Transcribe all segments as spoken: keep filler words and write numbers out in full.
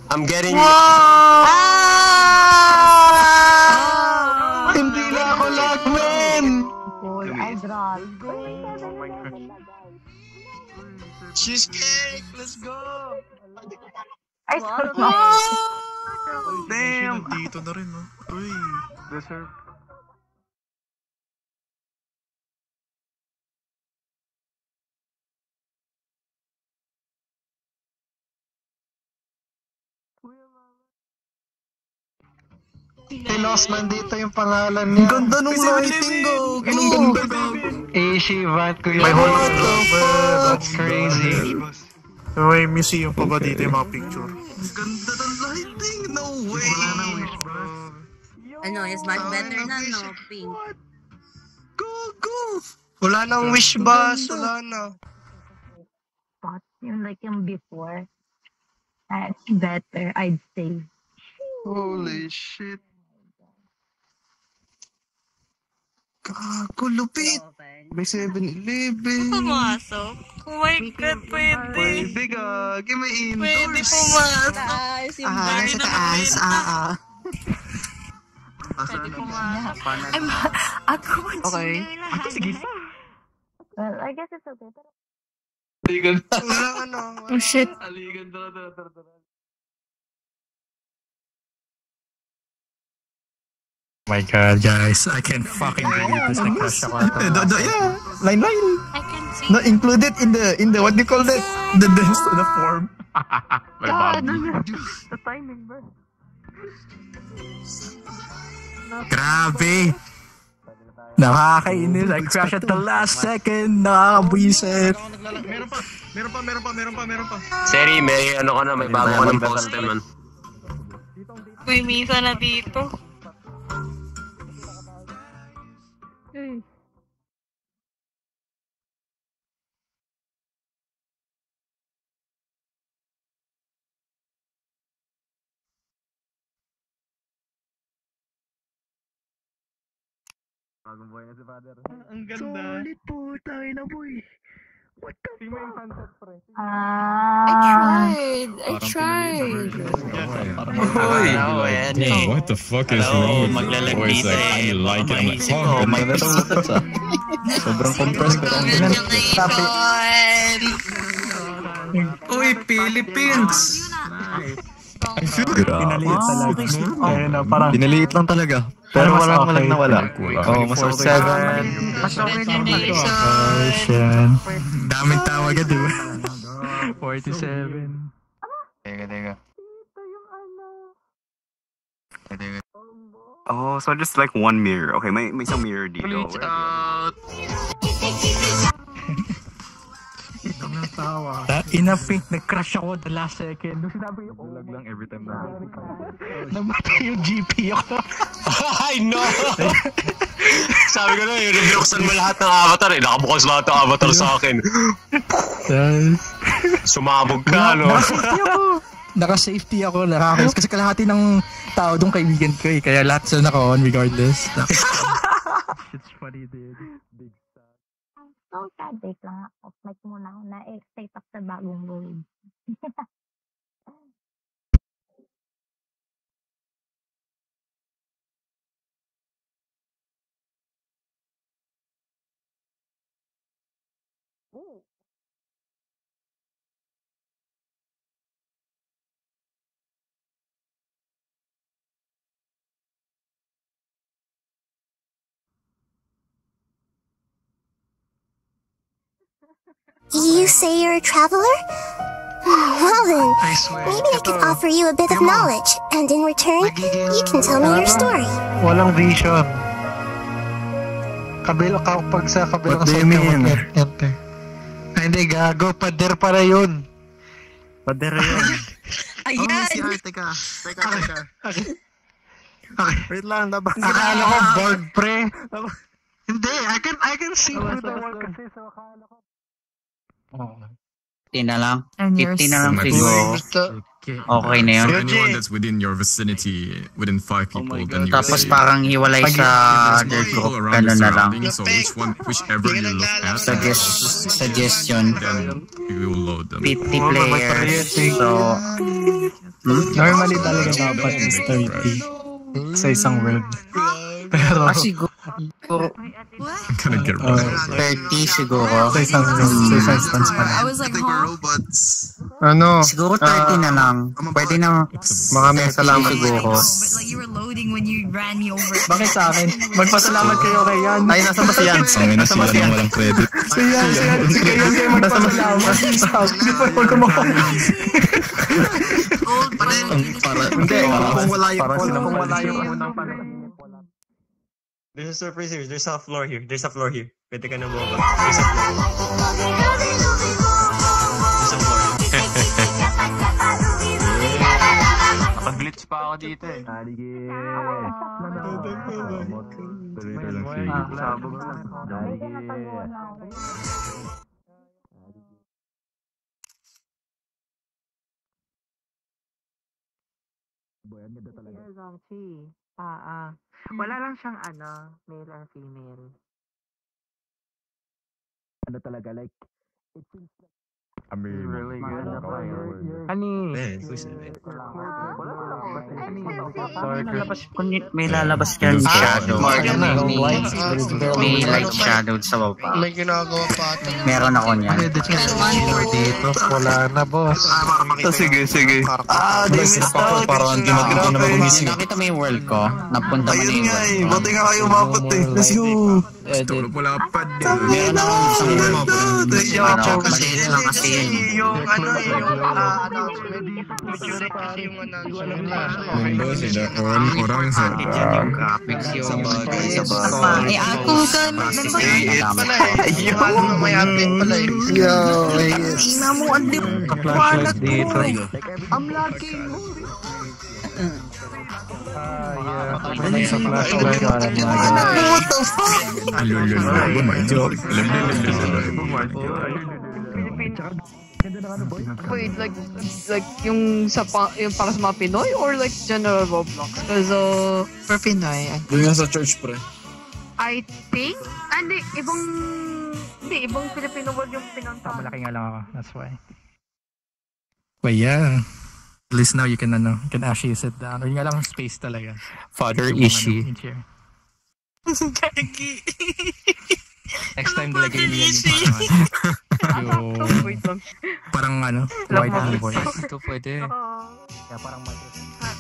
I'm getting... Wow! Ah! Hindi na ako lagmen! Ay, grabe. Cheesecake! Let's go! Ay, sorry. Damn! Dito na rin, no? Uy! Deserve. Hey, Lossman, dito yung pangalan niya. Ang ganda nung lighting go! Ang ganda go! Eh, Shivat ko yun. May What holo the fuck? That's crazy. May museum pa ba dito yung mga picture? Ang ganda ng lighting! No way! Wala na wish, bro. Ano, is much better na, no? Pink. Go, go! Wala nang wish bus. Wala na. But yung like yung before, that's better, I'd say. Holy shit. Gago, lupit. May seven eleven. Pumasok. Oh my God, pwede. Pwede, gagi. May indoors. Pwede pumasok. Ah, nasa taas. Ah, ah. Pwede pumasok. I'm, ako man Okay. Ate, sige. Well, I guess it's okay. Pero Aligan. Wala ano. Oh shit. Aligan. Tara, tara, tara, tara. My God, guys, I can't fucking believe this. Nag-crush ako ata. Yeah, line line. I can see. Not included in the in the what do you call that? The the, the form. God, the timing, bro. grabe. Nakakainis. I crash at the last second. Nakakabwisit. Meron pa, meron pa, meron pa, meron pa, meron pa. Seri, may ano ka na, may bago ka ng poster, man. May misa na dito. Bagong boy na si Father. Ang ganda. Solid po tayo na boy. What the fuck? Ah. I tried. I tried. Hoy! Damn, what the fuck is wrong with the voice? Like, I like it. I'm like, oh, my God. Sobrang compressed ko lang. Uy, Philippines! I feel good. Pinaliit talaga. Ayun na, parang... Pinaliit lang talaga. Pero Pero walang walang walang nawala. Oh, mas okay. seven. Ocean. Daming tawag agad, di ba? forty-seven. Teka, teka. Teka. Oh, so just like one mirror. Okay, may may isang mirror dito. Reach out! That ina pink, nag-crush ako the last second. Nung sinabi yung Bulag lang every time na. namatay yung G P ako. I know! Sabi ko na, eh, rebuksan mo lahat ng avatar eh. Nakabukas lahat ng avatar sa akin. Sumabog ka, no? Naka-safety ako. Naka-safety ako, nakakis. Kasi kalahati ng tao doon kaibigan ko eh. Kaya lahat sila naka-on regardless. It's funny, dude. Big star. So, kadate lang ako. Mic muna ako na excite up sa bagong world. You say you're a traveler? Well then, I swear. maybe I could offer you a bit of knowledge, and in return, you can tell me your story. Walang vision. Kabila ka pag sa kabila What ka do sa you mean? enter. Ay, hindi, gago. Pader para yun. Pader yun. Ayan! Si Arte ka. Teka, teka. Okay. Okay. Wait lang, nabasa. Akala ko board pre. Hindi, I can I can see through the wall kasi so akala ko. fifty na lang. And you're fifty na lang so- siguro. Gusto. Okay na yun. So anyone that's within your vicinity, within five people, then you Tapos say, parang hiwalay Pag- sa there's other more people group. around your Ganun na lang. surroundings, so which one, whichever you look at, Suggest, suggestion. then you will load them. fifty players. So, Normally talaga dapat is thirty sa isang world. Pero, Ah, siguro. I'm gonna get Uh, robbed. thirty siguro. sa isang, sa isang instance pa I lang. was like, huh? Ano? Siguro thirty na lang. Pwede na. Maraming salamat. Siguro. But like you were loading when you ran me over. Bakit sa akin? Magpasalamat kayo kay Yan. Ay, nasa ba si Yan? Ang ina sila nang walang credit. Si Yan, si Yan, si Yan kayo magpasalamat. Stop. Hindi pa ako kumakain. Old Para, hindi, kung wala yung, kung wala yung unang panahon. There's a surprise here. There's a floor here. There's a floor here. Pwede ka na bumaba. There's a floor. There's a floor. Nakag-glitch pa ako dito eh. Later lang siya. Sabog na. Ah, ah. Wala lang siyang ano, male or female. Ano talaga, like, I mean, Really good na kayo. Ani? Man, who's it? Kung may lalabas ka ng shadow. May like shadow sa baba. May ginagawa pa ata. Meron ako niyan. Dito, wala na, boss. Sige, sige. Ah, di miss out. parang hindi mag- hindi na mag-umising. Nakita mo yung world ko? Napunta mo na Ayun yung nga world eh. ko. Buti nga kayo umabot eh. Let's go. Tulog mo lapad. Meron akong isang world. Ano, kasi maliit lang kasi yun. yung ano eh, yung ah, announcement. Medyo kasi yung announcement na. Mundo sila on orang sa Yung graphics yung Eh, ako ka, member. It pala eh. Yung ano, may update pala eh. Yo, yes. Ina mo, ang di Flashlight dito. I'm lucky mo. Ano sa flashlight? What the fuck? Lululul, my job. Wait, like, like yung sa pa, yung para sa mga Pinoy or like general Roblox? Because uh, for Pinoy, I, Doon nga sa church, pre. I think, ah, hindi, ibang, hindi, ibang Filipino world yung pinunta. Malaki nga lang ako. That's why. But yeah. At least now you can, ano, you can actually sit down. Or yung nga lang space talaga. Father Yung, Ishi. ano, yung chair. Next time talaga yun yan yung parang, Wait lang. parang ano, white and voice. Ito pwede. Kaya parang mali.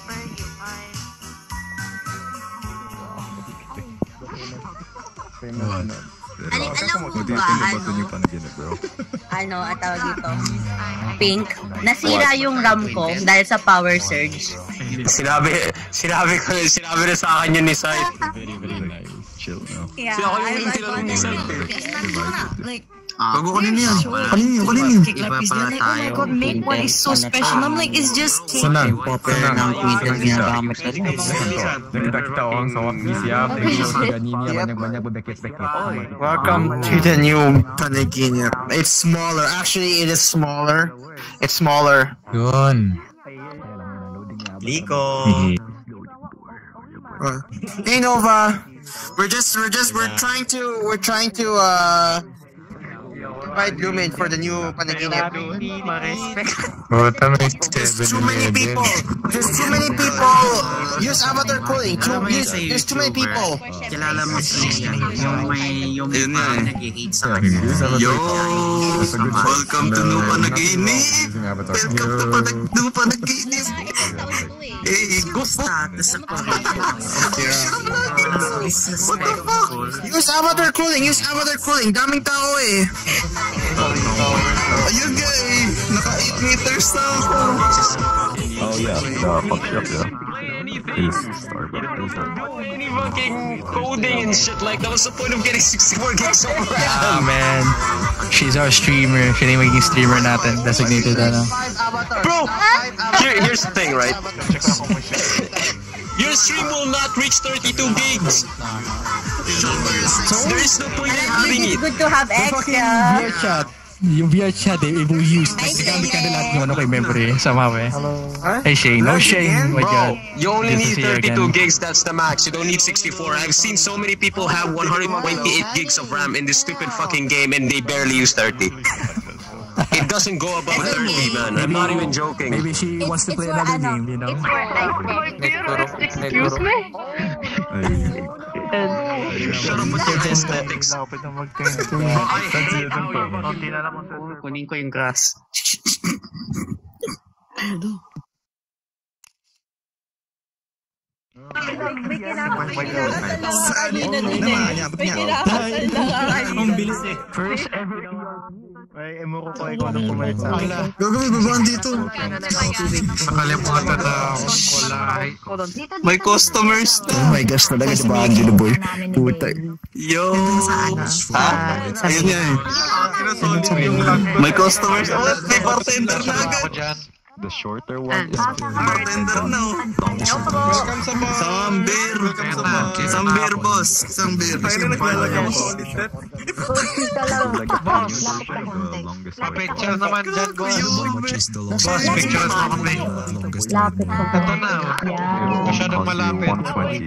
Aling, alam mo Buti ba, ito ano, bato niyo panaginip, bro. ano, at tawag dito, Pink, nasira yung RAM ko dahil sa power surge. Sinabi, sinabi ko, sinabi na sa akin yun ni Sai. Very, very nice. Chill, no? Yeah, Sino ako yung I, I tinanong ni Sai? Like, Bago ko nila yan. Kanino yun? Kanino yun? Iba pala like, oh my tayo. god, make one is so special. I'm like, it's just cake. Saan? Popper ng Twitter ginagamit ko. Nakita kita ko ang sawak ni siya. Ganini naman yung banyak bebekit-bekit. Welcome to the new Panaginip. It's smaller. Actually, it is smaller. It's smaller. Yun. Liko. Uh, hey Nova, we're just we're just we're trying to we're trying to uh provide Lumen for the new Panaginip. There's too many people. There's too many people. Use avatar cooling. Too, use, there's too many people. Kilala mo si yung may yung may nag-hate sa akin. Yo, welcome to new Panaginip. Welcome to Panag- new Panaginip. Hey, go Status ako. What the fuck? Use avatar cooling. Use avatar cooling. Daming tao eh. Ayun nga eh. Naka eight meters na ako. Oh yeah, the fuck up, yeah. Please, sorry about this. Do any fucking coding and shit like that. What's the point of getting sixty-four gigs of Ah, RAM? man. She's our streamer. Siya na yung magiging streamer natin. Designated, ano. Bro, here, here's the thing, right? Your stream will not reach thirty-two gigs. There is no point in having It's it. good to have Yung fucking V extra. R chat. Yung V R chat, eh, it will use. Nagamit ka na lahat yung ano kay memory. Sama eh. Hey Shane. No Shane. Oh my god. You only Good to need see you thirty-two again. gigs, that's the max. You don't need sixty-four. I've seen so many people have one hundred twenty-eight gigs of RAM in this stupid fucking game and they barely use thirty. It doesn't go above thirty, man. I'm not even joking. Maybe she wants to It's play for another ano, game, you know? it's for aesthetic. Excuse me? Shut up with your aesthetics. Lapit na mag-turn. Kunin ko yung grass. May kinakasal Ang bilis eh. First ever. Ay, emo ko ko ikaw nang pumalit sa akin. Gagawin, babaan dito. Nakalimutan na ako. Kulay. May customers na. Oh my gosh, talaga si Angelo boy. Puta. Yo! Ha? Ayun nga eh. May customers. Oh, may bartender na agad. The shorter one is Bartender na. Welcome sa bar. Isang beer. Welcome sa bar. Isang beer, boss. Isang beer. Tayo na naglalagay mo solid set. like a boss. The longest way. Picture naman dyan, boss. Boss, picture na kami. Lapit ko. Ito na. Masyadong malapit. one twenty.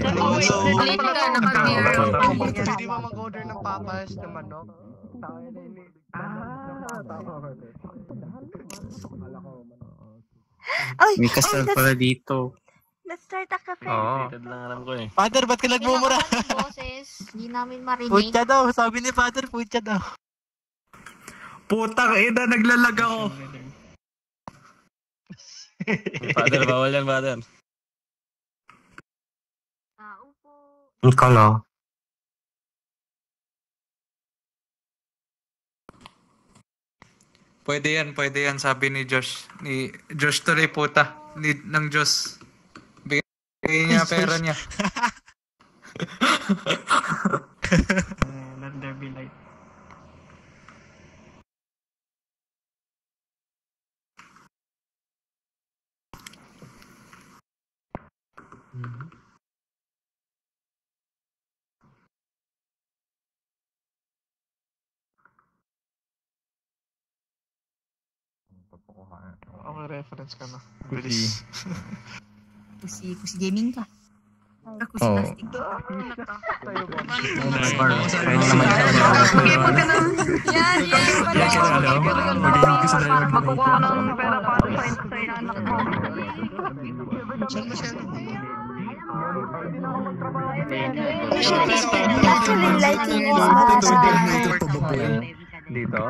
Hindi mo mag-order ng papas na manok. Ay, May kasal let's- pala dito. Let's start a cafe. Oo. lang alam ko eh. Father, ba't ka nagmumura? Boses, di namin marinig. Putya daw. Sabi ni Father, putya daw. Putang ina, naglalag ako. Father, bawal yan, father. Tao po. Kala. Pwede yan, pwede yan, sabi ni Josh. Ni Josh tuloy puta. Ni, ng Josh. Bigay niya pera niya. Let there be light. Okay, reference ka na. Bilis. Kusi, kusi gaming ka. Ah, kusi Oh. plastic. Mag-ipon ka ng... Yan, yan. Makukuha ng pera para sa sa inanak mo. Actually, lighting is para sa... Dito?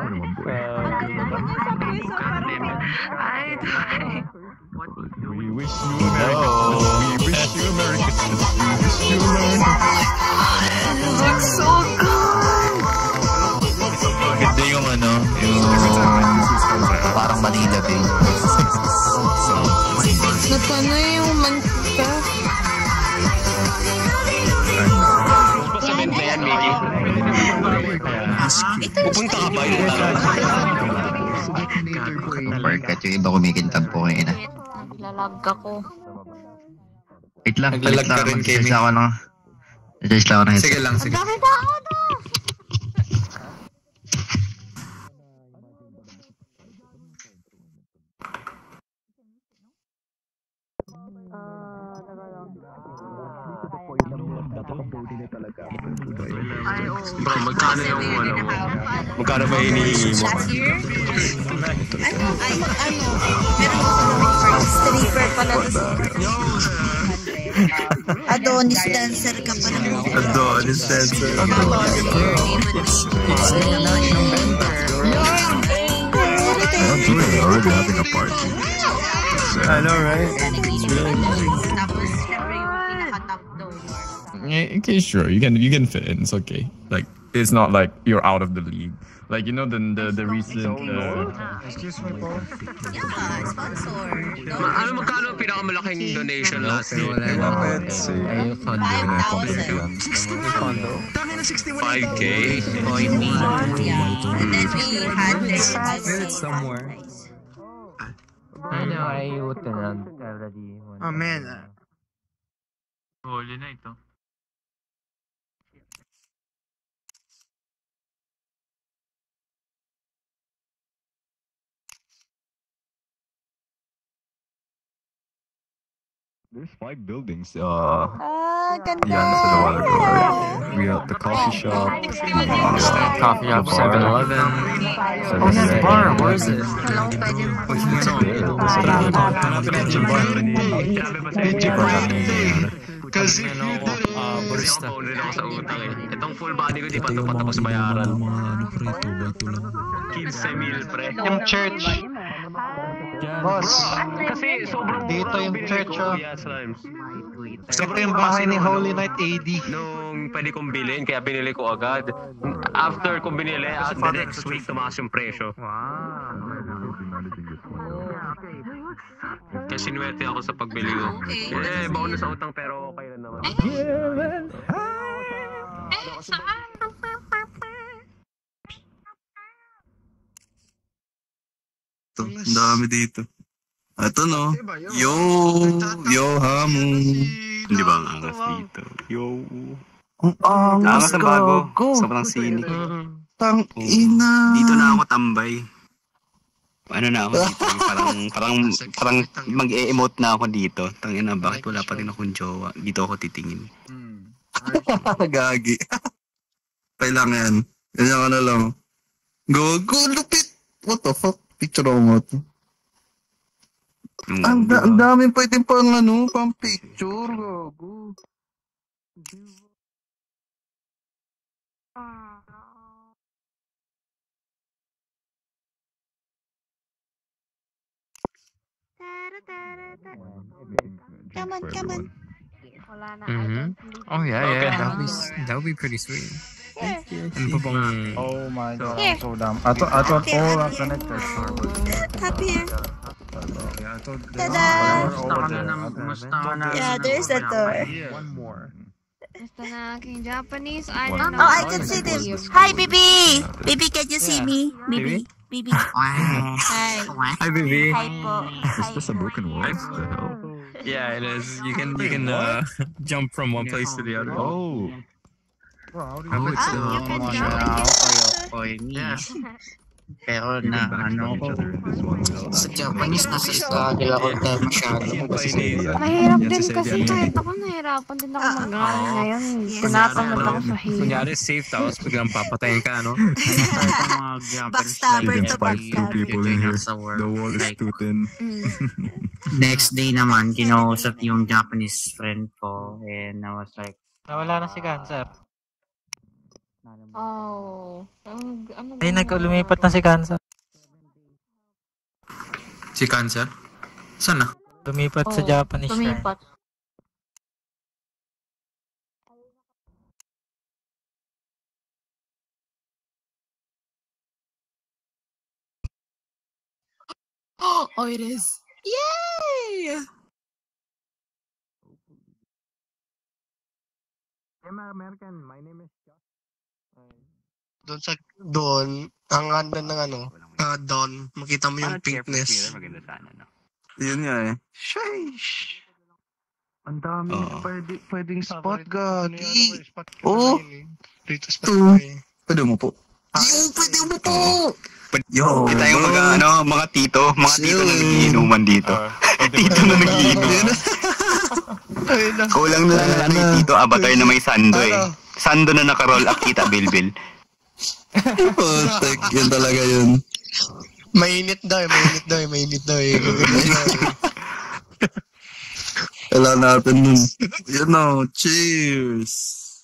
Ay, We wish you a Merry Christmas. We wish you a Merry Christmas. We wish you a Merry Christmas. looks so good. Maganda yung ano, yung parang Manila Bay. Natano yung mantika. Sabihin ba yan, Miggy? Pupunta ka ba yun? Barkat yung iba kumikintab po kayo na. Naglalag ako. Wait lang, Naglalag ka rin, Kemi. Mag-search ako ng... Mag-search lang ako ng Sige lang, sige. Bakit ako to? Bro, magkano yung ano? Magkano ba hinihingi mo? Last year? Ano? Ay, ano? Meron ko sa mga stripper pala. Adonis dancer ka pa naman. Adonis dancer. We're already having a party. I know, right? Tapos, syempre yung pinaka-top doon. Yeah, okay, sure. You can you can fit in. It's okay. Like it's not like you're out of the league. Like you know the the, the recent. Uh, Excuse me po. Yeah, sponsor. Ma- ano magkano ang pinakamalaking donation last year? let's see. five thousand. five K? Yeah. And then we had this as somewhere. I know, I would already. Oh man. uh, Huli na ito. There's five buildings. Uh, Ah, ganda. yeah, that's the one. We got the coffee shop. Coffee shop, seven eleven. Oh, yeah, bar. Where is it? Kasi if you did it, barista. Rin ako sa utang eh. Itong full body ko, di pa ito patapos bayaran. fifteen mil, pre. Yung church. Boss, kasi sobrang dito yung church, oh. Sobrang yung bahay ni Holy Night A D. Nung pwede kong bilhin, kaya binili ko agad. After kong binili, at the next week, tumakas yung presyo. Kaya sinuwerte ako sa pagbili ko. Eh, baon na sa utang pero okay lang naman. Ito, ang dami dito. Ito no. Yo, yo, hamon. Hindi ba ang angas dito? Yo. Ang angas Angas na bago. Sobrang sinik. Tang ina. Dito na ako tambay. Ano na ako dito? Parang, parang, parang mag-e-emote na ako dito. Tangina, bakit wala pa rin akong jowa? Dito ako titingin. Gagi. Kailangan. Kailangan na lang. Go, go, lupit. What the fuck? Picture ako mo ito. Ang da- daming pwedeng pang ano, pang picture. Gago. Come on, come on. Mm-hmm. Oh yeah, Okay. yeah. That would be that would be pretty sweet. Here. Ano pa bang? Oh my god, Here. so damn. I thought, I thought all are connected. Up here. Yeah, I thought they Tada! were over there. Yeah, there's a door. One more. Basta na aking Japanese, I One don't Oh, know. I can see them. Hi, Bibi. Bibi, can you see me? Bibi. Bibi. Hi. Hi, baby. Hi po. Is this a broken wall? What the hell? Yeah, it is. You can you can uh, jump from one place to the other. Oh. Oh, it's the Okoy niya. Pero na ano ko, sa Japanese nasa struggle ako dahil masyado. Mahirap din kasi kahit ako nahirapan din ako mag-aaral ngayon. Tinatamad ako sa hirap. Kunyari safe tapos biglang papatayin ka, no? Backstabber to Two people in here. The wall is too thin. Next day naman, kinausap yung Japanese friend ko and I was like, Nawala na si Cancer. Oh. Ang, ano Ay, naglumipat na si Cancer. Si Cancer? Saan na? Lumipat sa Oh, Japanese shrine. lumipat. Oh, it is. Yay! American, my name is Doon sa, doon, ang ganda ng ano, uh, doon, makita mo yung pinkness. maganda sana, no? Yun nga eh. Sheesh. Ang dami Oo. pwede, pwedeng spot, gagi. Oo. Oh, Dito ito. spot eh. Pwede mo po. Yung pwede mo po. Yo, kita yung mga, ano, mga tito, mga tito na nagiinuman dito. Tito na nagiinuman. Kulang na lang na ano yung tito, avatar na may sando eh. Sando na naka-roll up, kita bilbil. Putek, yun talaga yun. Mainit daw eh, mainit daw eh, mainit daw eh. Kailangan natin nun. Yun o, cheers.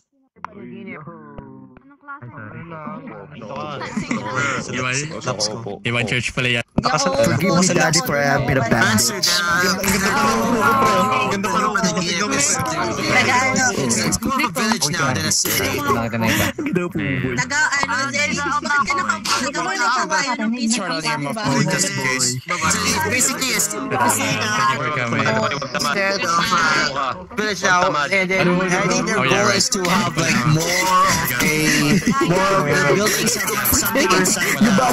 Iba, iba church pala yan. Forgive me, Daddy, for I have been a bad bitch. Ganda pa naman ang It's more of a village now than a city. Taga, ano, Jerry, bakit ka naka- nagawa na kawain ng pizza pizza, diba? Just in case. Basically, it's Instead of uh, village now, and then I think their Oh, yeah, goal right. is to have like more of a more of a buildings something inside.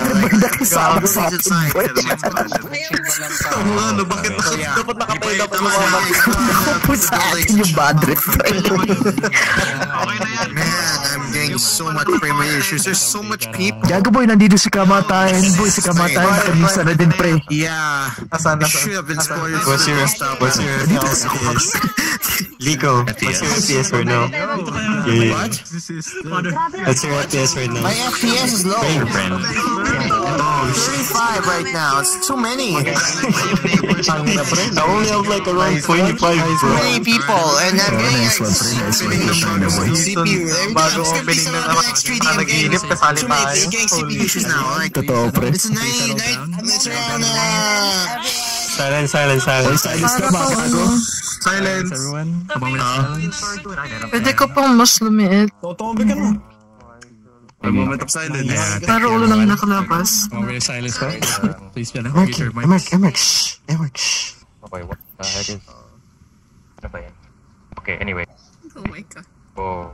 Ano, bakit dapat nakapay dapat Nakapun sa atin yung bad trip. Man, I'm getting having so much frame rate issues. There's so much people. Gago boy, nandito si Kamatayan. Boy, si Kamatayan. Nakamisa na din, pre. Yeah. I should have been spoiled. What's your, what's your F P S? Lico, what's your F P S right now? What? What's your F P S right now? My F P S is low. Oh, thirty-five right now. It's too many. I only have like around twenty-five, bro. twenty people, and I'm getting like C P U. Every time I'm gonna be some of the next three D games. Too many getting C P U issues now. Like, it's nine, nine, it's around, uh... Silence, silence, silence. Silence ka ba, Gago? Silence. Everyone. Pwede ko pang mas lumiit. Totobe ka na. A moment of silence. Pero ulo lang nakalabas. Oh, we're silence ko. Please, Piano. Okay, Emmerich, Emmerich, shh, Emmerich, shh. Okay, what the heck is... Ano ba yan? Okay, anyway. Oh my god. Oh.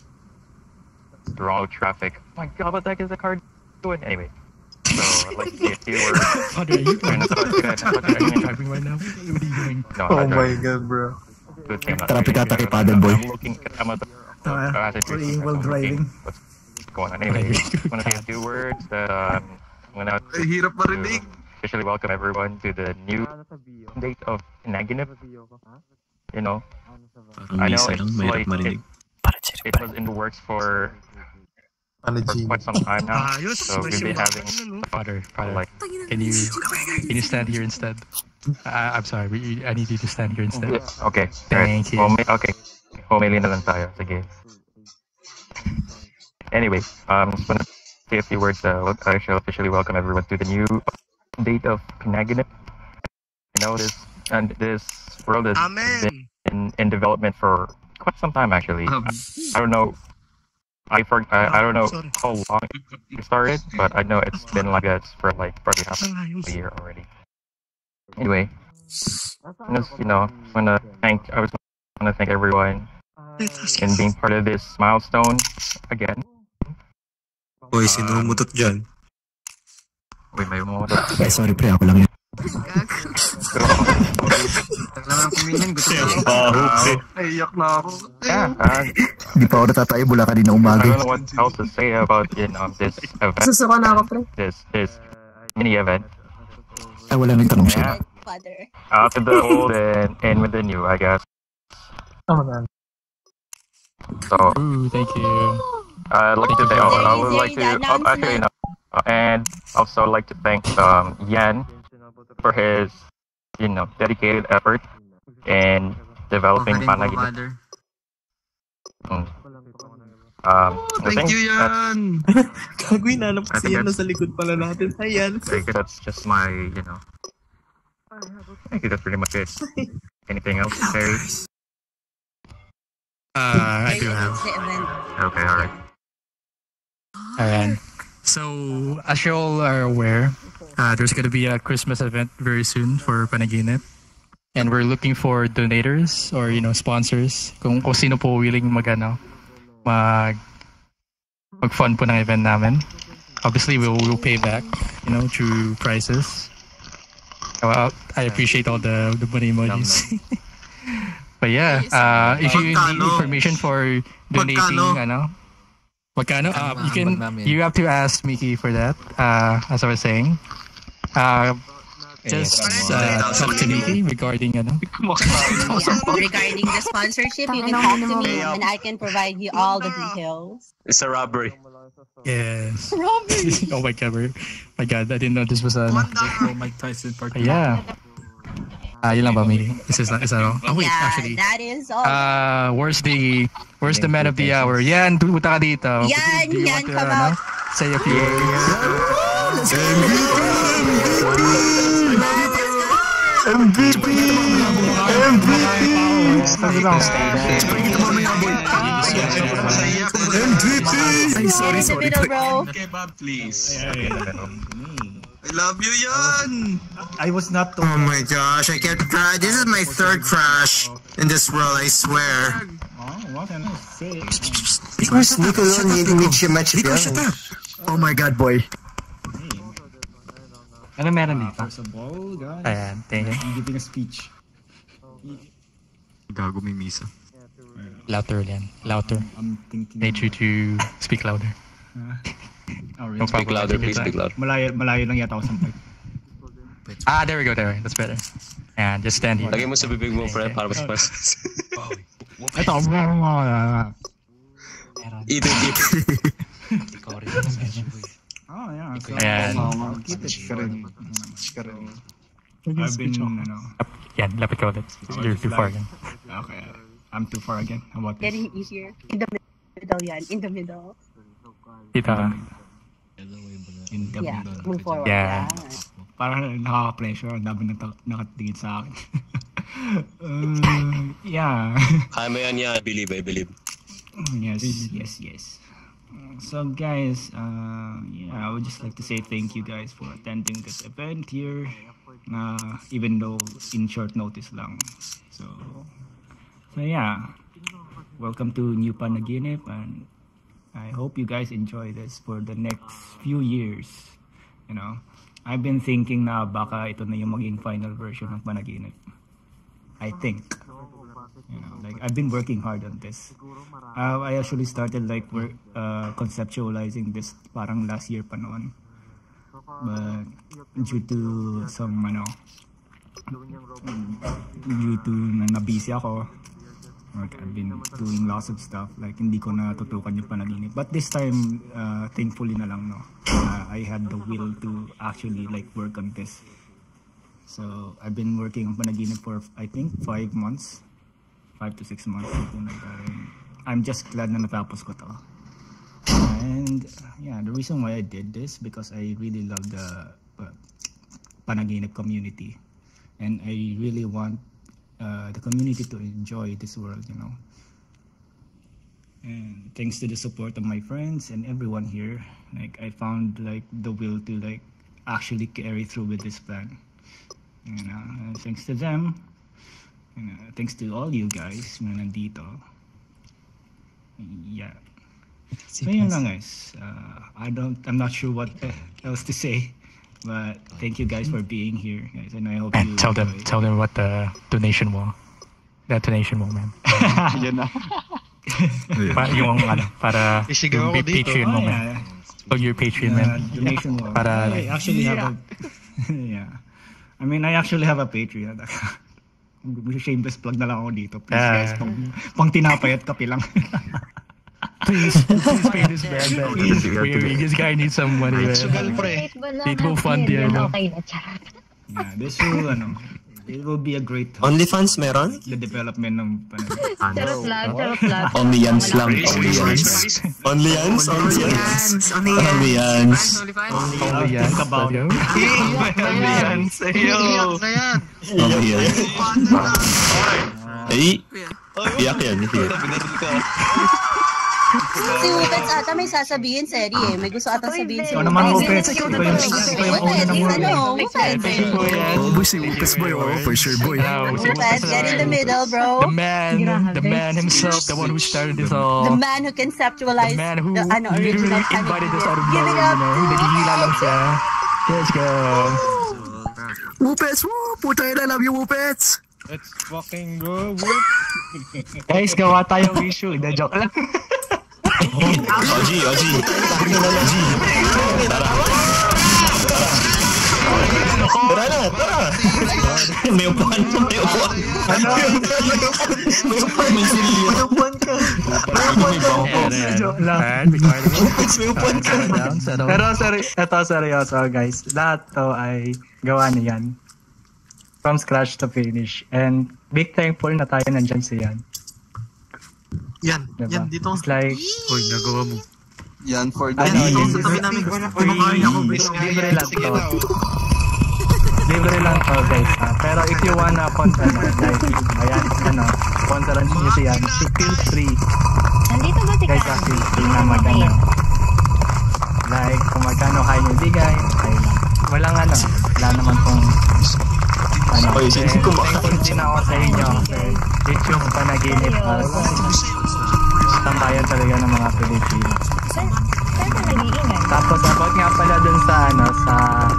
Wrong traffic. Oh my god, what the heck is the car doing? Anyway. So, I'd like to say a few words. Father, are you driving right now? What are you doing? No, Oh my god, bro. Good thing I'm not Traffic driving. atake pa din, boy. I'm looking at I'm at the passenger seat. While driving. What's going on? Anyway, I'm gonna say a few words that um, I'm gonna Ay, hirap marinig. officially welcome everyone to the new date of Naginip. You know, I know it's like it, it was in the works for for quite some time now. So we've been having Father, Father, like can you can you stand here instead? I, I'm sorry, we, I need you to stand here instead. Okay, Thank you. Home, okay, homely na lang tayo. Sige. Anyway, um, just wanna say a few words. Uh, I shall officially welcome everyone to the new date of Pinaginip. You know this, and this world has been in, in development for quite some time actually. Um, I, I don't know. I for I, I don't know how long it started, but I know it's been like that for like probably half a year already. Anyway, just, you know, just wanna thank I was wanna thank everyone in being part of this milestone again. Boy, sino umutot dyan? Uy, may umutot. Ay, sorry pre, ako lang yun. Naiyak na ako. Yeah, uh, Hindi pa ako natatayo mula kanina I umaga. don't know what else to say about you know this event. Susuka na ako, pre. This this mini event. Ay, wala nang tanong siya. Yeah. Out with the old and in with the new, I guess. Oh, man. So, Ooh, thank you. I'd like to thank. I would like to uh, actually no, uh, and also like to thank um Yan for his you know dedicated effort in developing Panaginip. Mm. Um, I Thank think you, that's- Yan! Gagawin, nanap I kasi think yan that's- nasa likod pala natin. Ayan. I think that's just my, you know. I think that's pretty much it. Anything else, Terry? Uh, I do have. Okay, alright. Alright. So, as you all are aware, uh, there's gonna be a Christmas event very soon for Panaginip. And we're looking for donators or, you know, sponsors. Kung, kung sino po willing mag, ano, mag, mag-fund po ng event namin. Obviously, we'll, we'll pay back, you know, through prices. Well, I appreciate all the, the money emojis. But yeah, uh, if you need information for donating, Magkano? ano, magkano? Uh, you can, you have to ask Mickey for that, uh, as I was saying. Uh, just uh, talk to Mickey regarding, ano. Regarding the sponsorship, you can talk to me and I can provide you all the details. It's a robbery. Yes. Oh my god, bro. My god, I didn't know this was a... Mike Tyson part. Yeah. Ah, yun lang ba, Mickey? Is this, is that all? Oh wait, Yeah, actually. that is all. Uh, where's the where's the man of the hour? Yan, pumunta ka dito. Yan, Do you yan, want to, come ano, out. say a few words? M V P! M V P! M V P! Ay, sorry, sorry. Kebab, please. I love you, Yan! I was not. Oh my gosh! I can't cry. This is my third crash in this world. I swear. Where's Nico? Oh my god, boy. Ano meron dito? Ayan, thank you. I'm giving a speech. Gago, may misa. Louder, Lian. Louder. I'm thinking. Need you to speak louder. Uh, oh, really? No Speak louder, please speak louder. Malayo, malayo lang yata ako sa mic. Ah, there we go, there. That's better. And just stand here. Lagay mo sa bibig mo, pre, para mas mas. Ito. Ito, ito. Oh, yeah. So, Ayan. I'll keep it short. I've been, ano. Yan, lapit ka ulit. You're too far again. Okay. I'm too far again. How about this? Getting easier. In the middle yan. In the middle. Kita. In the Yeah, middle. move forward. Yeah. Parang nakaka-pressure. Ang dami nang nakatingin sa akin. uh, yeah. Kaya mo yan, yeah. I believe, I believe. Yes, yes, yes. So guys, uh, yeah, I would just like to say thank you guys for attending this event here. Uh, even though in short notice lang. So, so yeah. Welcome to New Panaginip, and I hope you guys enjoy this for the next few years. You know, I've been thinking na baka ito na yung maging final version ng Panaginip. I think. You know, like I've been working hard on this. Uh, I actually started like work, uh, conceptualizing this parang last year pa noon. But due to some ano, due to na nabisi ako, like I've been doing lots of stuff, like hindi ko natutukan yung Panaginip. But this time, uh, thankfully na lang, no, uh, I had the will to actually like work on this. So I've been working on Panaginip for I think five months, five to six months. Like I'm just glad na natapos ko to. And yeah, the reason why I did this because I really love the uh, Panaginip community, and I really want uh, the community to enjoy this world, you know. And thanks to the support of my friends and everyone here, like I found like the will to like actually carry through with this plan. You know, and thanks to them, you know, thanks to all you guys na nandito. Yeah. So yun lang guys, uh, I don't, I'm not sure what else to say, but thank you guys for being here, guys, and I hope and you tell them, enjoy. tell them what the donation was. That donation mo, man. Yun na. Pa, yung ano, para Isigaw yung ako dito. Patreon mo, Oh, man. yeah. Plug your Patreon, Uh, man. donation mo. Para, I actually have a, yeah. I mean, I actually have a Patreon. Shameless plug na lang ako dito. Please Ah. guys, pang, pang tinapay at kape lang. please, please pay this man, man. Please, we, we, this guy needs some money, man. Sugal, pre. Need to fund yan, no? Okay na, charot. Yeah, this will, ano, it will be a great OnlyFans meron? the development ng Panaginip. Charot lang, charot lang. Only yans lang. Only yans. Only yans? Only yans. Only yans. Only yan. Think about it. Only yan. Iyak na yan. Only yans. Ay, iyak yan. Si Upets ata may sasabihin, Seri eh. May gusto ata sabihin si Ikaw naman, Upets. Upets. Ikaw yung ikaw yung una ng Upets, una. ano, Upets. Oh, boy, si Upes boy. Oh, for sure, boy. Upets, get in the middle, bro. The man, the man himself, the one who started this all. The man who conceptualized The man who the ano, literally original invited us out of Give nowhere, it you up. know. Naghihila lang siya. Let's go. Upes, woo! Puta yun, I love you, Upes! Let's fucking go, whoop. Guys, gawa tayong issue. Hindi, joke lang. Oji, Oji. Oji. Tara. Tara na, tara. May upuan ka, may upuan. Ano? May upuan, may silyo. May upuan ka. May upuan ka. Joke lang. May upuan ka. Pero seri ito seryoso guys. Lahat to ay gawa niyan. From scratch to finish. And big thankful na tayo nandyan si Yan. Yan, Diba? yan dito. It's like, Uy, nagawa mo. Yan for the... Ano, Dito yun, sa tabi namin. Kumakain ako, bro. libre lang to. Libre lang to guys. Ha? Pero if you wanna punta na, like, ayan, ano, punta rin nyo si Yan. Feel free. Nandito ba si Guys, Karen? feel free na magano. Like, kung magkano kayo nyo bigay, okay lang. Walang ano, wala naman kung ano, Oy, eh, sino kumakain? thankful din ako sa inyo. Eh, It's yung Panaginip na tambayan talaga ng mga Pilipino. Saan saan ka nag-iingay? Tapos about nga pala dun sa ano, sa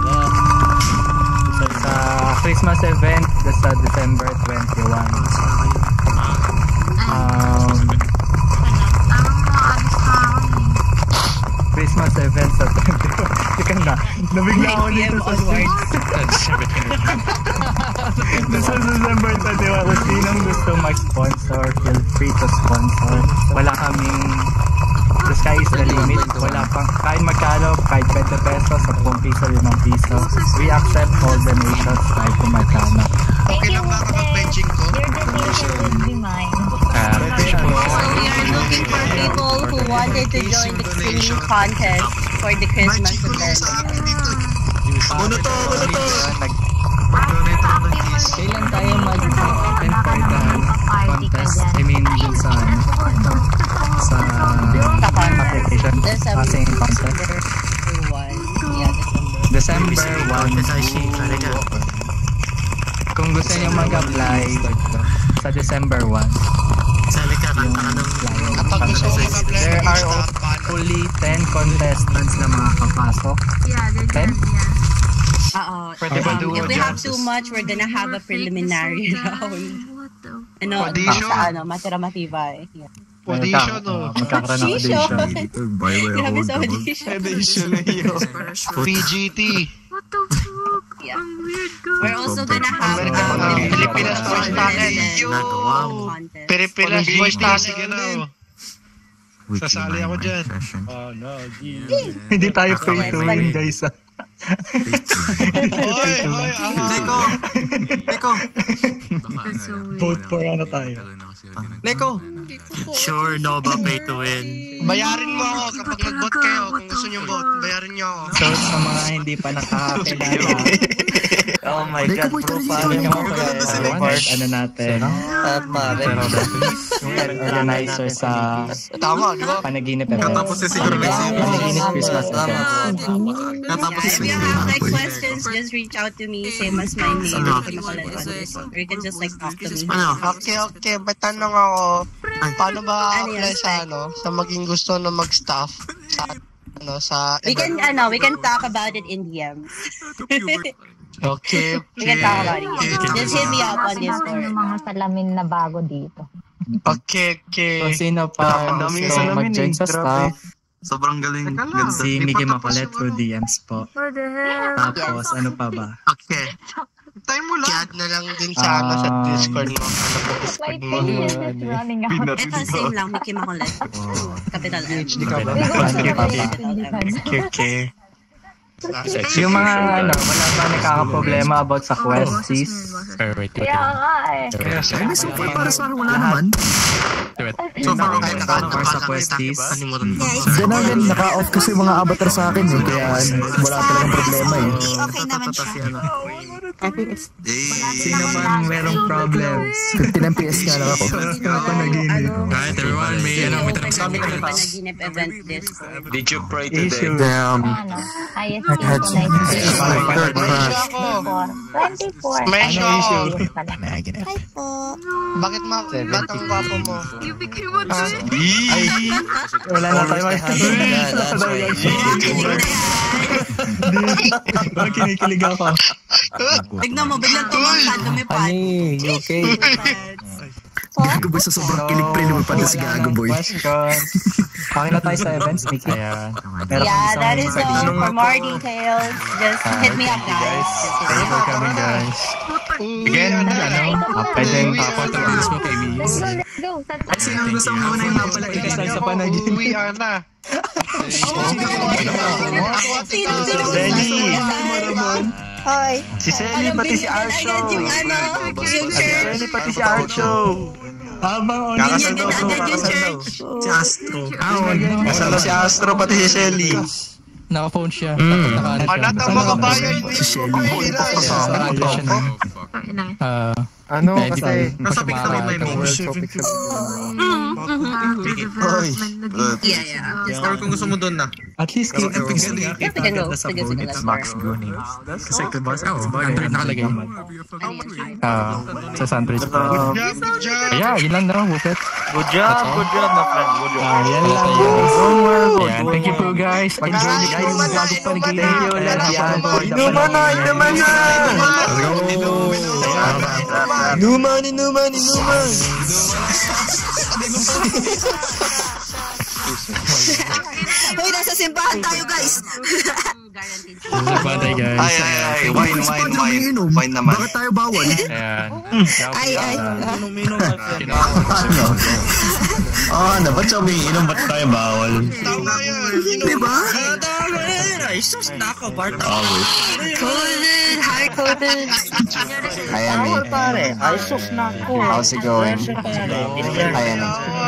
sa, sa Christmas event sa December twenty-one. Um, p.m. onwards. This is December twenty-one. Kung sinong gusto mag-sponsor, feel free to sponsor. Wala kaming, the sky is the limit. Wala pang, kahit magkano, kahit twenty pesos, ten piso, five piso. We accept all donations kahit kung magkano. Okay lang ba kapag benching ko? Your donation will be mine. So we are looking for people who wanted to join the singing contest for the Christmas event. Ano to? Ano to? Mag-donate ako ng kiss. Kailan tayo mag-event for the contest? I mean, dun sa sa application singing contest. December first. Kung gusto niyo mag-apply sa December first, Kapag gusto ko mag-apply, there are only ten contestants na makakapasok. Yeah, they're ten? Uh-oh. Um, if we have too much, we're gonna have a preliminary round. Ano, Audition? sa ano, matira matibay. Yeah. Audition, oh. Magkakaroon ng audition. Grabe sa audition. Audition na yun. P G T. What the fuck? Yeah. Ang weird ko. We're also gonna have American um, Pilipinas Voice Talent. contest. Pilipinas Voice Talent. Sasali ako dyan. Oh no, hindi tayo pay to win, guys. Oy, oy, Neko! Neko! Vote for ano tayo. Neko! Sure, no ba pay to win? Bayarin mo ako kapag nag-vote kayo. Kung gusto nyo vote, bayarin nyo ako. So, sa mga hindi pa nakakakilala, Oh my God, bro, paano nyo ako report, ano natin, pero yung organizer sa Tama, di ba? Panaginip event. Katapos na siguro Panaginip Christmas event. Katapos Yeah, if you have like questions, just reach out to me. Same as my name. You can call it on this. Or you can just like talk to me. Okay, okay. May tanong ako. Paano ba apply sa ano? Sa maging gusto na mag-staff? Sa ano? Sa We can, ano, we can talk about it in D Ms. Okay, We can talk about it. okay. Just hit me up on Natin Discord. yung mga salamin na bago dito. Okay, okay. Kung sino pa gusto mag-join sa staff, Sobrang galing. Ganda. si Miggy Mapalet through D Ms po. What the hell? Tapos, ano pa ba? Okay. Time mo lang. Chat na lang din sa ano sa Discord mo. Ano po My Discord mo? patience is running out. Ito, same lang. Mickey Makulit. Capital M. H D ka ba? Okay, okay. Yung mga ano, wala pa nakaka-problema about sa questies. Kaya nga eh. Ay, so far para sa akin wala naman. So far, okay na ka sa questies. Diyan namin, naka-off kasi yung mga avatar sa akin eh, kaya wala talagang problema eh. Okay naman siya. I think it's... Sino bang merong problems? fifteen M P S nga lang ako. Alright, everyone, may ano, may tanong sa amin. Panaginip event Discord. Did you pray today? Damn. Ano? I S I had some issues with my third crash. twenty-four. May issue ako. Hi po. Bakit ma batang gwapo mo? You became a twin. Ay, wala na tayo mag- kinikilig ako. Tignan mo, biglang tumangkad, lumipad. Ani, okay. Gago boy, sa sobrang kilig pre, lumipad na si Gago boy. Questions. Okay na tayo sa events, Mickey. Yeah, that is all. For more details, just hit me up, guys. Thank you for coming, guys. Again, ano, pwedeng papatrons mo kay Mia. Let's go, let's go. Ay, sino gusto mo muna yung mapala Ikasal sa panaginip. We are na. Selly! Hi. Si Selly, pati si Archo. Yung ano, yung Si Selly, pati si Archo. Habang on Kakasal daw bro, kakasal daw. si Astro. Kasal daw si Astro, pati si Shelly. Naka-phone siya. Anak ang mga bayan Si Shelly. Ah, Ano eh, di ba, kasi? Nasa victory may mo. World Cup picture. Yeah, yeah. Or kung gusto mo doon na. At least keep Epic City. Yeah, we can go. Sige, sige, let's go. Max Gooning. Kasi ito boss, oh, Android nakalagay. Ah, sa Sunbridge. Good job, good job. Yeah, yun lang na, Wupet. Good job, good job, my friend. Good job. Ah, yan lang. Ayan, thank you po guys. Enjoy the guys. Bagong panaginip. Thank you, Latian. Inuman na, inuman na. Inuman, inuman, inuman. Uy, nasa simbahan tayo, guys. Bantay guys. Ay, ay, ay. Wine, wine, wine. Wine naman. Bakit tayo bawal? Ayan. Ay, ay. Inom-inom natin. Ano? Oh, ano? Ba't siya umiinom? Ba't tayo bawal? Tama yun. Diba? Tama yun. Ay, sus na ako, Barta. COVID! Hi, COVID! Ayan, Bawal pare. Ay, sus na ako. how's it going? Ayan.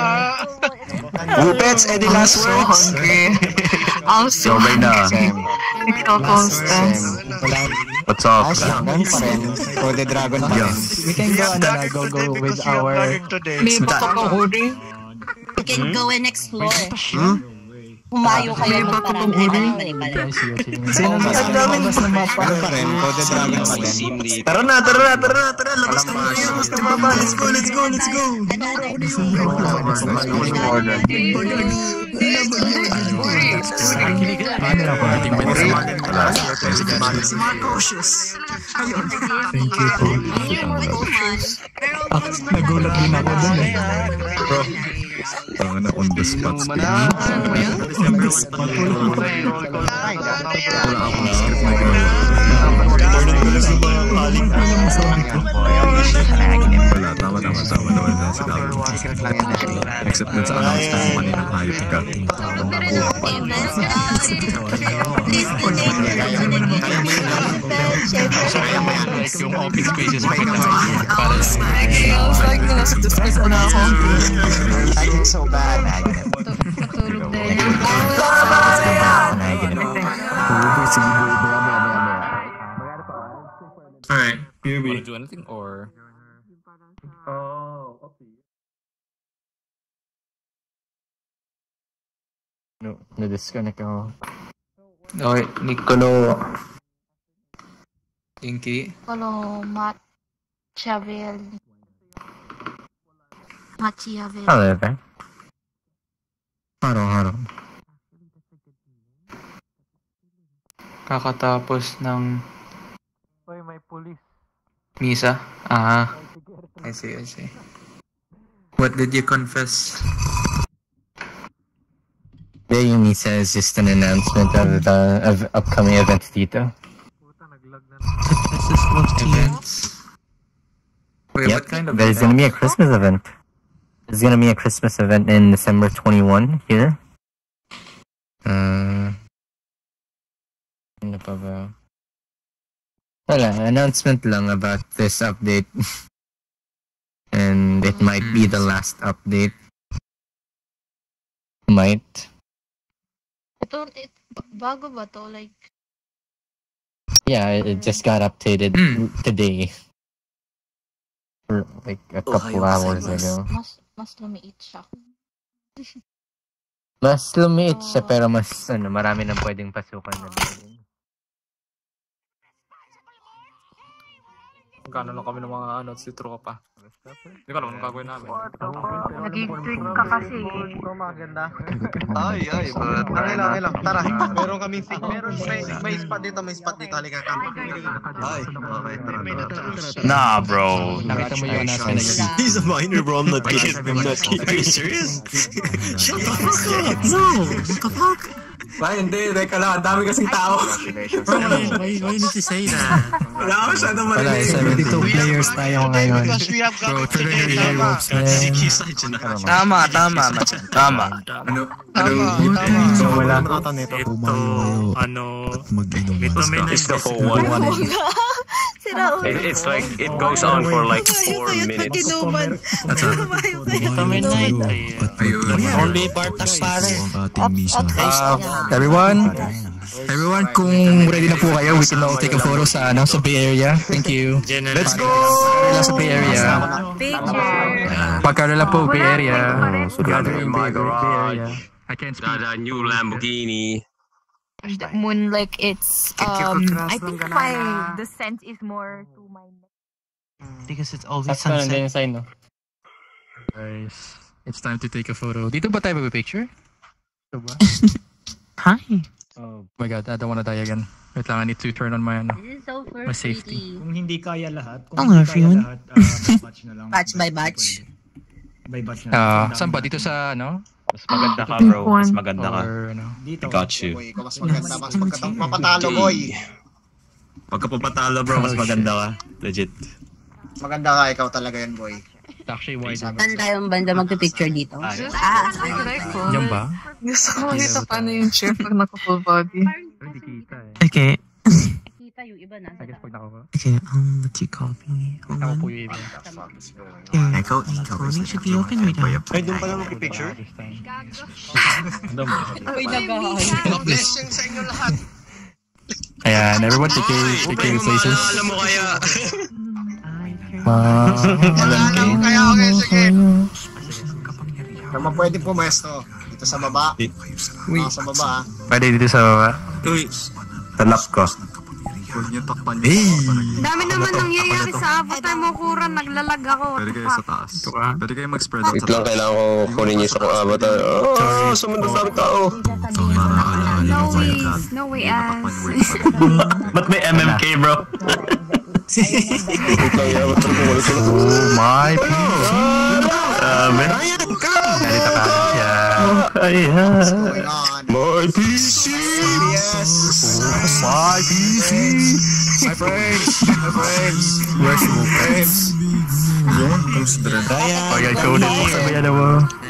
Upets, any last words? Also, Sobay na. ikaw, Constance. What's up? Ganun pa rin. For the dragon pa rin. We can go, ano, na, go, go with our... May pakakahuli. You can go and explore. Hmm? Humayo kayo magparami. Ay, balik, balik, balik. Sino mas lumabas ng mapa? Ganun pa rin. For the dragon pa rin. Tara na, tara na, tara na, tara na. Labas na tayo. Labas na mapa. Let's go, let's go, let's go. Paano na po ating benefit? Thank you po. Nagulat din ako dun eh. Bro. Tanga na on the spot. On the spot. Wala akong script na ginawa. Wala, tama, tama, tama. Nawala na sa dami. Except dun sa announcement mo kanina hayop ka. Yung open spaces mo kita. Para Lagging so bad. Natulog din. Alright, here we do anything or... Oh, okay. No, na-disconnect ako. Okay, Nicolo. Inky. Kalo, Matt, Chavel. Machiavel. Hello there. Harong, harong. Kakatapos ng Uy, may pulis. misa. Ah, I see, I see. What did you confess? The Unisa is just an announcement of the of upcoming events dito. Events? Wait, Yep, what kind of there's gonna be a Christmas event. There's gonna be a Christmas event in December twenty-first here. Uh, ano pa ba? Wala, announcement lang about this update. And it might be the last update. Might. Ito, it, bago ba to? Like, Yeah, it it just got updated today. For like a couple hours ago. mas, mas lumiit siya. Mas lumiit siya pero mas ano, marami nang pwedeng pasukan na din. Gano'n lang kami ng mga ano, si tropa. Hindi ko alam anong gagawin namin. Nag-trick ka kasi. Maganda. Ay, ay. But, Okay lang, okay lang. Tara. Meron kaming sig. Meron may, may spot dito, may spot dito. Halika ka. ay. Okay, tara. Nah, bro. Nakita mo yung nasa He's a minor, bro. I'm not kidding. I'm not kidding. Are you serious? Shut the fuck up. No. What the fuck? Ba, hindi. Teka lang. Ang dami kasing tao. Bro, why, why, why did you say that? Wala ako masyadong Wala, marinig. seventy-two players tayo ngayon. Bro, trigger your earlobes, man. Tama, tama, tama. Ano? So, wala. Ito, ano, ito may it's the whole one. It, it's like, it goes on for like four minutes. That's a... Ito may night. Only Bartas pare. Everyone, everyone, kung ready na po kayo, we can now take a photo sa, ano, sa Bay Area. Thank you. Let's go! Sa Bay Area. Pagkaro lang po, Bay Area. Gathering in my garage. I can't speak. Got a new Lamborghini. The moon, like, it's, um, I think my, the scent is more to my neck. Because it's always That's not sunset. inside, no? Guys, it's time to take a photo. Dito ba tayo mag-picture? Dito ba? Hi. Oh my god, I don't wanna die again. Wait lang, I need to turn on my, ano, This is so my safety. Kung hindi kaya lahat, kung Hello, hindi kaya everyone. lahat, uh, batch na lang. Batch by batch. By batch na lang. Ah, Ang saan ba? dami Dito natin. sa, ano? Mas maganda ka, bro. Mas maganda ka. I got you. Boy, ikaw mas maganda. Mas maganda papatalo, boy. Pagka papatalo, bro, mas maganda ka. Legit. Maganda ka, ikaw talaga yan, boy. Actually, why Saan tayong banda magpipicture dito? Ah, yan ba? Gusto ko makita paano yung chair pag naka-full body. Okay. Kita yung iba na. Okay, um, let's see copy. Hold on. Yeah, ikaw, coding should be open right now. Ay, doon pala magpipicture? Uy, nag-ahay. Bless yung sa inyo lahat. Ayan, everyone take your, take your places. Alam mo kaya. Ah, alam mo kaya, okay, sige. Naman pwede pumesto. Dito sa baba. Uy. Sa baba, ah. Pwede dito sa baba. Uy. Talap ko. Huwag niyo takpan niyo. Hey! Dami naman nangyayari sa avatar mo, Kuran. Naglalag ako. Pwede kayo sa taas. Pwede kayo mag-spread out Wait lang, kailangan ko kunin yung isang avatar. Oh, sumunod sa aming tao. No way. No way, ass. Ba't may M M K, bro? Wait lang, yung avatar ko. Wala ko. Oh my P C. Grabe. Narito ka. Yeah. Ayan. My P C. Oh my P C. My friends. My friends. Where's your friends? Oh, yan. Coded mo sa bayan mo.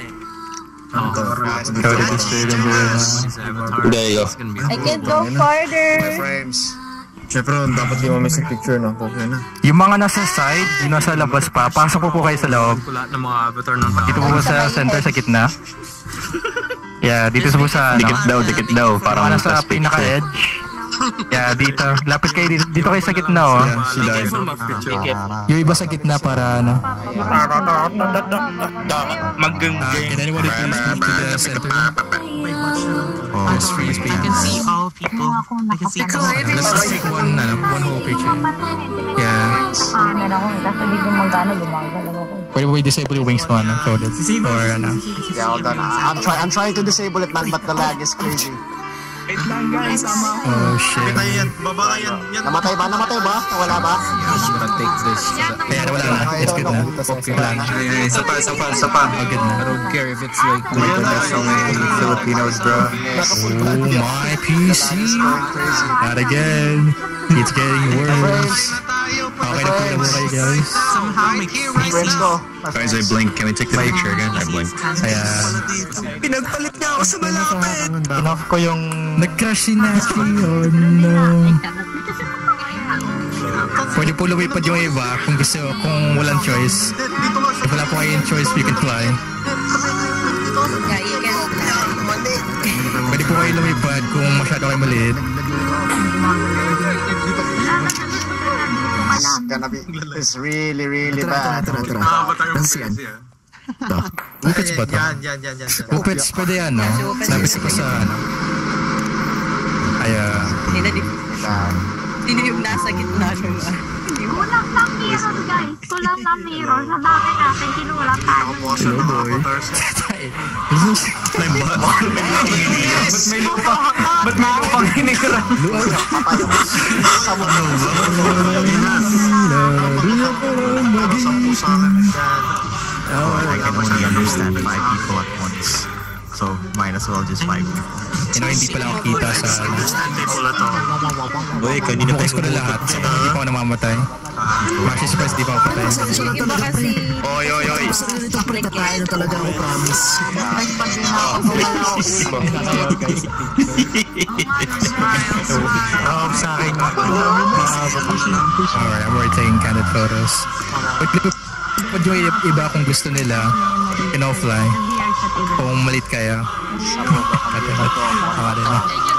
Coded is straight on the There you go. I can't go farther. My friends. Siyempre, dapat di mamiss yung picture, no? Okay na. Yung mga nasa side, yung nasa labas pa, pasok po po kayo sa loob. Lahat ng mga avatar ng tao. Dito po sa center, sa gitna. Yeah, dito po sa, ano? Dikit daw, dikit daw. Parang nasa pinaka-edge. Yeah, dito. Lapit kayo dito. Dito kayo sa gitna, oh. Yung iba sa gitna para, ano? Mag-gang. Can anyone please move to the center? Oh, it's free space. I can see all people. I can see color. Let's just take one, ano, one whole picture. Yeah. Ah, meron ako. Tapos hindi ko magana, bumagal ako. Pwede mo i-disable yung wings mo, ano, Coded? Or, ano? Yeah, hold on. I'm, try I'm trying to disable it, man, but the lag is crazy. Wait lang, guys. Oh, shit. Baba yan. Namatay ba? Namatay ba? Wala ba? I'm gonna take this. Kaya wala na. It's good na. Wala na. Isa pa, isa pa, isa pa. Oh, good na. I don't care if it's like, oh my goodness, so many Filipinos, bro. Oh, my P C. Not again. It's getting worse. Okay na po na po kayo, guys. Friends ko. Guys, I blink. Can we take the picture again? I blink. Ayan. Pinagpalit niya ako sa malapit. Inoff ko yung nag-crash si Naki. Oh, no. Pwede po lumipad yung iba kung gusto, kung walang choice. If wala po kayong choice, you can fly. Yeah, you can fly. Pwede po kayo lumipad kung masyado kayo maliit. It's gonna be, it's really, really bad. Tara, tara, tara. Nasaan yan? Upits ba ito? Yan, yan, yan, yan. Upits, pwede yan, no? Lapit ko sa, ano? Ayan. Hindi na di. Sino yung nasa gitna nung ah? Kulang ng mirror, guys. Kulang ng mirror. Sa dami natin, kinulang tayo. Hello, boy. May bot. Ba't may lupa? Ba't may lupang hinikiram? Sa mo. Oh, I can only understand five people at once. So, might as well just five people. You know, hindi pala ako kita sa... Uy, kanina pa Focus ko na lahat. Hindi pa ako namamatay. Actually, surprise, di pa ako patay. Yung iba kasi... Oy, oy, oy. Patay na talaga ako, promise. Um, sa akin. Alright, I'm already taking candid photos. Pag yung iba kung gusto nila, in-offline. Kung malit kaya. Tama rin na.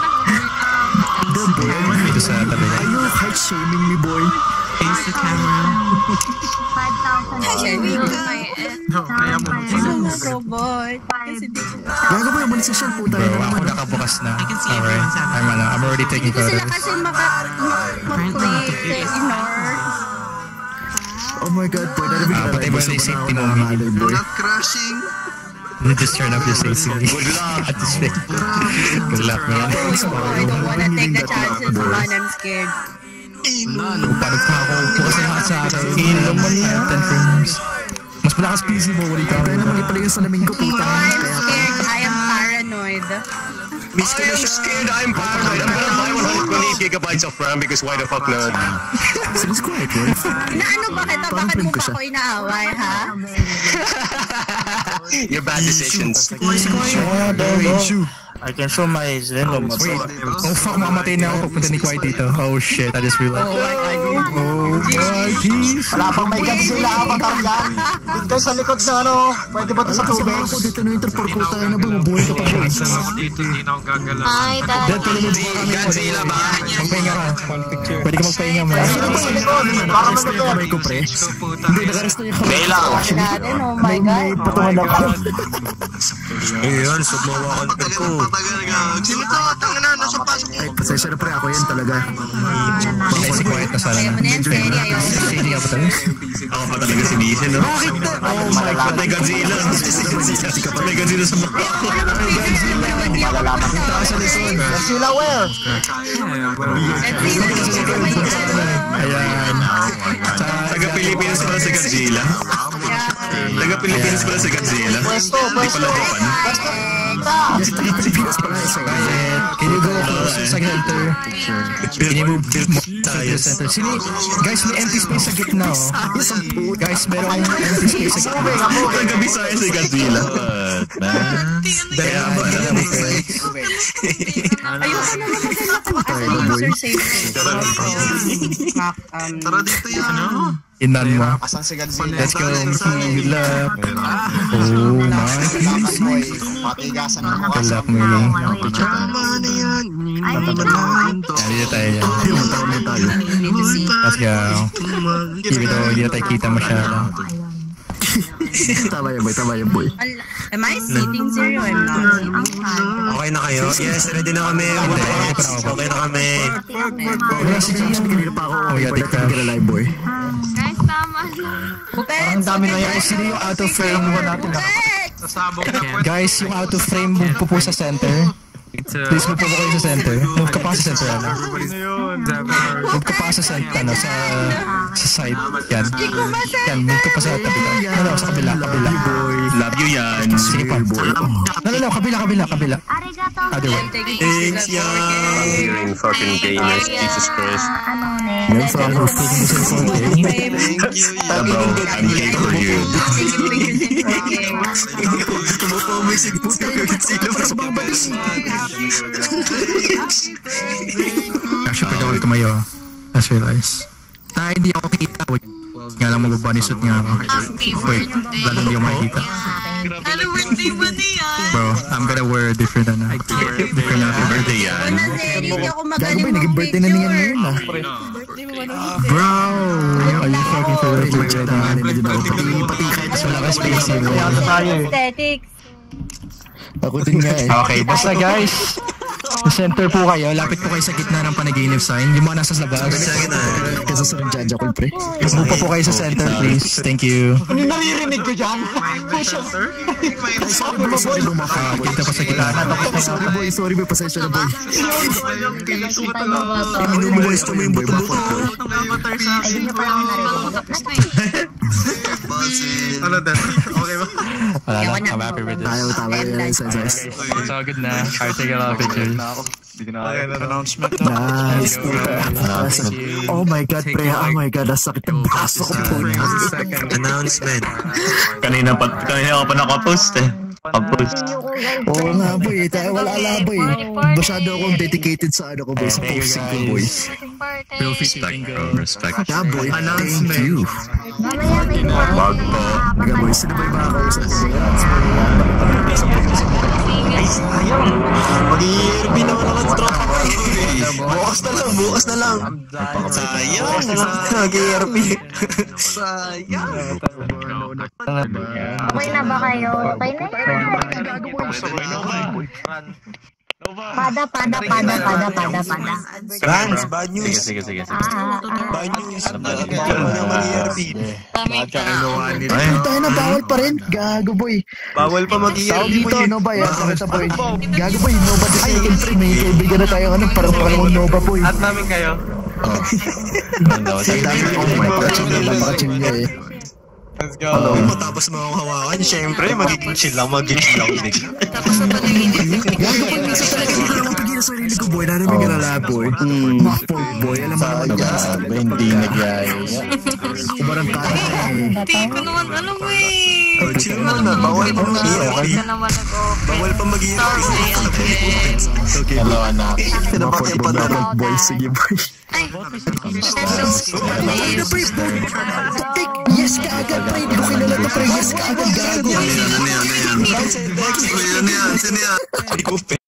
Dito sa tabi. Are you heart shaming me, boy? Face the camera. five thousand. No, kaya mo. Robot. Gago ba yung monisasyon, puta? Bro, ako nakabukas na. Alright. I'm, ano, I'm already taking Hindi photos. sila kasi maka-play ignore. Oh my god, boy. Narinig Ah, patay mo na yung safety mo, Mili. Not crashing. You just turn off your safety. Good luck. At this rate. Good luck, man. I don't wanna take the chances, man. I'm scared. Ano, parang pa ako. Bukas na lahat sa akin. Naman yan. ten frames. Mas malakas P C mo. Wali ka. Kaya naman ipaligyan sa lamin ko, puta. I'm scared. I paranoid. I am scared, I'm paranoid. I'm gonna buy one hundred twenty gigabytes of RAM because why the fuck not? It's quiet, boy. Inaano ba kita? Bakit mo pa ako inaaway, ha? Your bad decisions. I can show my Venom. Wait, oh fuck, mamatay na ako pagpunta ni Quiet dito. Oh shit, I just realized. Oh, Quiet. Wala pang may Godzilla ako taryan. Dito sa likod na ano, pwede ba ito sa tubig? Ako dito na interpol ko tayo na bumubuhay ka pa boy. Dito din ako gagalaw. Ay, Dad, pwede mo ba kami? Godzilla ba? Magpahinga ka. Pwede ka magpahinga mo. Baka magpapit. Kamay ko pre. Hindi, nakaresto yung kamay. May lang. Natin, oh my God. Patungan ako. Ayun, sumawakan ko. Sino to? Tanga na, nasa pasok mo. Ay, pasensya na pre, ako yan talaga. Ay, si Quiet na sana. Ayaw mo na yan, Ferry. Ayaw mo. Hindi ka pa talis? Ako pa talaga si Nisha, no? Bakit na? Oh my God. Patay Godzilla. Patay Godzilla sa mga. Malalaman ko. Godzilla where? Ayan. Taga-Pilipinas pala si Godzilla. Taga-Pilipinas pala si Godzilla. Pwesto, Hindi pala Japan. Yes, taga-Pilipinas pala. Can you go closer sa center? Can you move to the center? Sini, guys, may empty space sa gitna, oh. Guys, merong empty space sa gitna. Taga-Bisaya si Godzilla. Ayan, ayan, okay. Ayoko na naman na user safety. Tara dito yan. Inan mo. Asan si Godzilla? Let's go. Good luck. Oh my. Matigasan ako. Good luck, Mili. Tama na yan. Dito tayo yan. Let's go. Even though hindi na tayo kita masyado. Tama yan boy, tama yan boy. Am I sitting zero? I'm not sitting. Okay na kayo? Yes, ready na kami. Okay na kami. Wala si James, kanina pa ako. Oh, yeah, take that. Live boy. Guys, tama lang. Ang dami na yan. Sino yung out of frame mo natin? Sasabog na po. Guys, yung out of frame move po po sa center. Please move po po kayo sa center. Move ka pa sa center, ano? Move ka pa sa center, ano? Sa, sa side. Yan. Yan, move ka pa sa tabi ka. Ano, sa kabila, kabila. Love you yan. Sige pa. No, no, no, kabila, kabila, kabila. Other way. Thanks, yan. Hearing fucking gayness, Jesus Christ. Yan sa ako. Thank you, yan. Bro, I'm gay for you. Tumupumisig po kayo sila sa babalik. Actually, pwede ako tumayo. As realize. Ah, hindi ako kita. Wait. Nga lang mag-bunny suit nga ako. Wait, lalo hindi ako makikita. Bro, I'm gonna wear a different ano. Different outfit. Birthday yan. Gago ba, naging birthday na niyan ngayon ah. Bro, are you fucking for real? Pati kahit wala ka space eh. Aesthetics. Ako din nga eh. Okay, basta guys. Sa center po kayo, lapit po kayo sa gitna ng panaginip sign. Yung mga nasa labas. Kasi sa Jaja ko pre. Move pa po kayo sa center, please. Thank you. Ano naririnig ko dyan? Sorry boy, sorry lumaka. Kita pa sa gitna. Sorry boy, sorry boy, pasensya na boy. Minumulis ko mo yung buto-buto boy. Ay, hindi pa lang narinig. Ano din? Okay ba? Wala na, I'm happy with this. Tayo, tama yun. It's all good na. I'll take a lot of pictures. Announcement na. Nice. Oh my God, pre. Oh my God, nasakit ang baso ko po. Announcement. Kanina pa, kanina ako pa nakapost eh. Kapost. Oo nga boy, tayo wala ala boy. Masyado akong dedicated sa ano ko boy, sa posting ko boy. Respect bro, respect. Yeah boy, thank you. Wag po. Mga boy, sino ba yung mga kausap ko? Ay, sayang. Mag-i-irby naman ako sa tropa ko. Bukas na lang, bukas na lang. Sayang. Mag-i-irby. Sayang. Okay na ba kayo? Okay na yun. Pada, pada, pada, pada, pada, pada. Rans, bad news. Sige, sige, sige. Bad news. Kaya mo na mag-i-irby. Tayo na, bawal pa rin. Gago boy. Bawal pa mag-i-irby. Dito, Nova yan. Sakita boy. Gago boy, Nova the second free. May kaibigan na tayo. Ano, parang parang Nova boy. At namin kayo. Ang dami ko. May pakaching niya lang, pakaching niya eh. Let's go. Hello. Matapos mo akong hawakan, syempre, magiging chill lang, magiging lang din. Tapos sa panaginip. Gago pa minsan talaga hindi ko naman pagin sa sarili ko, boy. Naraming ka na boy. Muffled, boy. Alam mo naman dyan sa hindi nagyaya. Kumarang ka. Hindi ko naman alam eh. Oh, chill mo na. Bawal pa mag-i-R. Bawal pa mag-i-R. Okay, hello, anak. Pinapatay pa na. Boy, sige, boy. Ay, yes ka agad, pre. Hindi ko kilala to, pre. Yes ka agad, gago. Yan, yan, yan, yan. Yan, yan. Sino yan? Sino yan?